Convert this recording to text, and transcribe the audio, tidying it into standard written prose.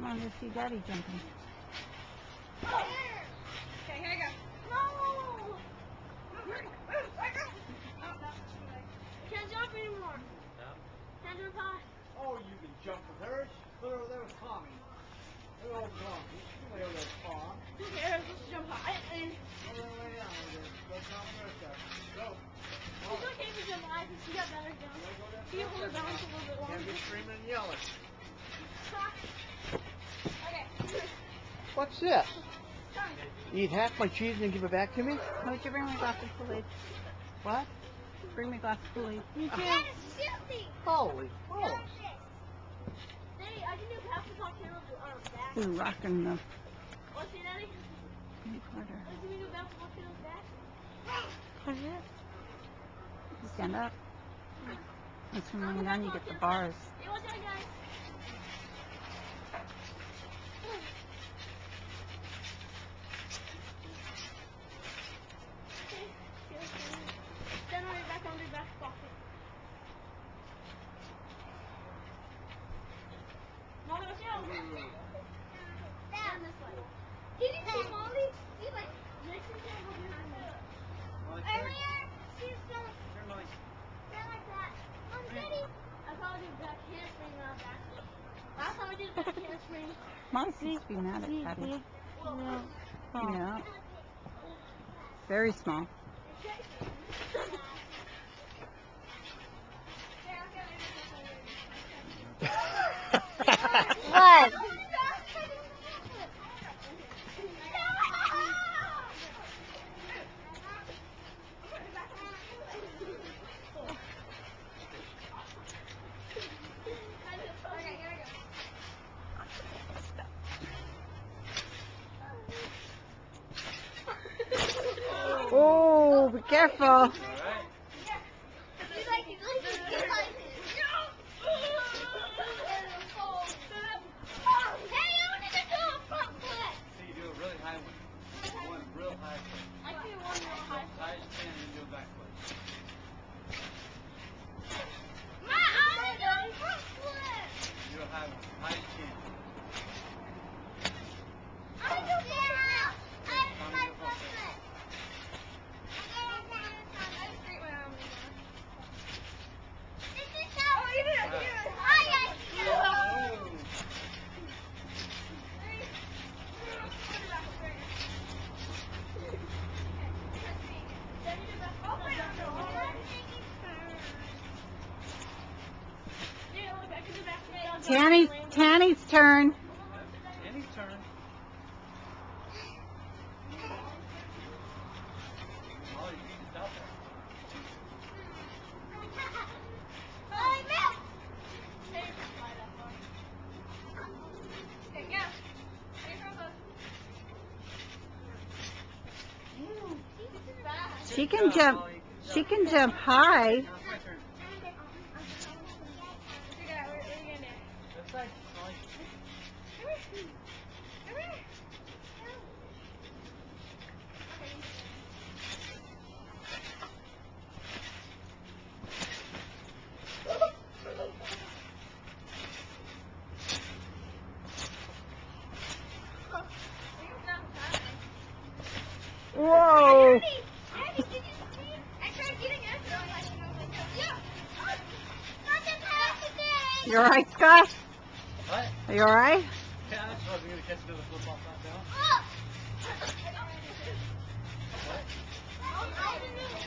Come on, let's see Daddy jumping. Okay, here I go. No! I can't jump anymore. No? Can't jump high. Oh, you can jump with her. Look over there with Tommy. Look over Tommy. You lay over there with Tom. Who cares? Let's jump high. And Go lay down over there. Go Tom first there. Go. it's okay if you jump high because you got better jump. You can hold it down for a little bit longer. Can't be screaming and yelling. Okay. What's this? You eat half my cheese and then give it back to me? Why don't you bring me a glass of Kool-Aid? What? Bring me a glass of Kool-Aid. Me too. That is filthy. Holy smokes. Daddy, I can do half the volcano on back. Ooh, rocking the What's it, Daddy? camcorder. Let's do half the volcano's back. That's it. You stand up. Once you're laying down, you get the bars. Hey, what's that, guys? Stand on your back pocket. Molly, what's your down this way. Did you see Molly? She's like, next to go behind me. Earlier, she was going like that. Mom, Daddy. I probably did back handspring, not back. Last time I did back handspring. Mom seems to be mad at Daddy. No. Yeah. Very small. What? Oh, be careful. Tanny's turn. Tanny's turn. Oh, you need to stop that. She can jump. She can jump high. Now it's my turn. That's right, Molly. Whoa. You alright, Scott? What? Are you alright? Yeah, I wasn't going to catch another football shot down. What?